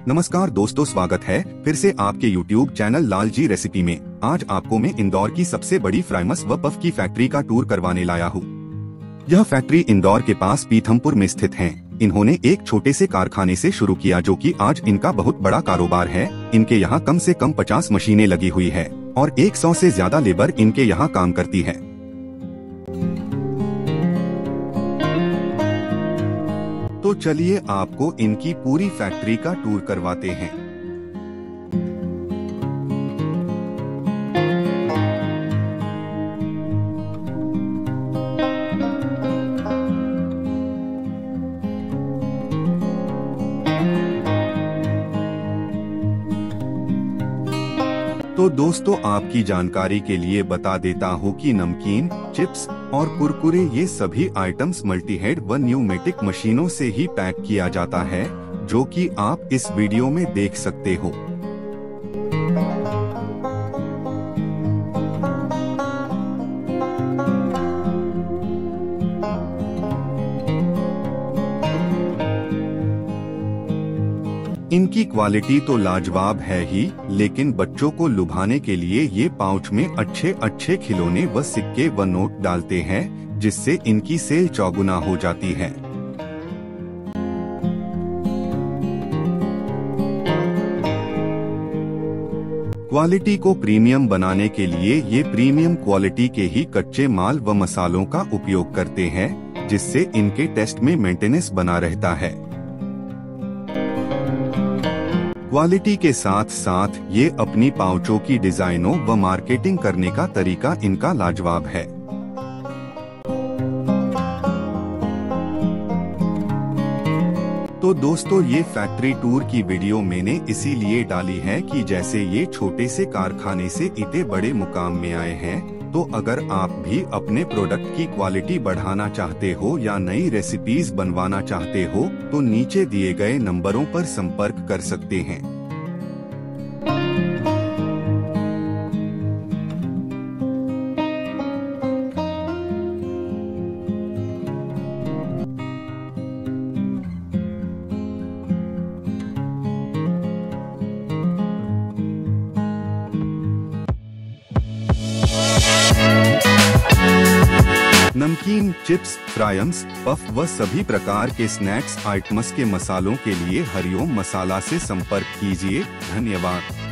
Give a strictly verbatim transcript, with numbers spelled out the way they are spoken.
नमस्कार दोस्तों, स्वागत है फिर से आपके YouTube channel Lal ji recipe में। आज आपको मैं इंदौर की सबसे बड़ी फ्राइमस व पफ की फैक्ट्री का टूर करवाने लाया हूँ। यह फैक्ट्री इंदौर के पास पीथमपुर में स्थित है। इन्होंने एक छोटे से कारखाने से शुरू किया जो कि आज इनका बहुत बड़ा कारोबार है। इनके यहाँ कम से कम पचास मशीनें लगी हुई है और सौ से ज्यादा लेबर इनके यहाँ काम करती है। तो चलिए आपको इनकी पूरी फैक्ट्री का टूर करवाते हैं। तो दोस्तों, आपकी जानकारी के लिए बता देता हूँ कि नमकीन, चिप्स और कुरकुरे ये सभी आइटम्स मल्टीहेड व न्यूमेटिक मशीनों से ही पैक किया जाता है, जो कि आप इस वीडियो में देख सकते हो। इनकी क्वालिटी तो लाजवाब है ही, लेकिन बच्चों को लुभाने के लिए ये पाउच में अच्छे अच्छे खिलौने व सिक्के व नोट डालते हैं, जिससे इनकी सेल चौगुना हो जाती है। क्वालिटी को प्रीमियम बनाने के लिए ये प्रीमियम क्वालिटी के ही कच्चे माल व मसालों का उपयोग करते हैं, जिससे इनके टेस्ट में मेंटेनेंस बना रहता है। क्वालिटी के साथ साथ ये अपनी पाउचों की डिजाइनों व मार्केटिंग करने का तरीका इनका लाजवाब है। तो दोस्तों, ये फैक्ट्री टूर की वीडियो मैंने इसीलिए डाली है कि जैसे ये छोटे से कारखाने से इतने बड़े मुकाम में आए हैं, तो अगर आप भी अपने प्रोडक्ट की क्वालिटी बढ़ाना चाहते हो या नई रेसिपीज बनवाना चाहते हो, तो नीचे दिए गए नंबरों पर संपर्क कर सकते हैं। नमकीन, चिप्स, फ्राइम्स, पफ व सभी प्रकार के स्नैक्स आइटम्स के मसालों के लिए हरिओम मसाला से संपर्क कीजिए। धन्यवाद।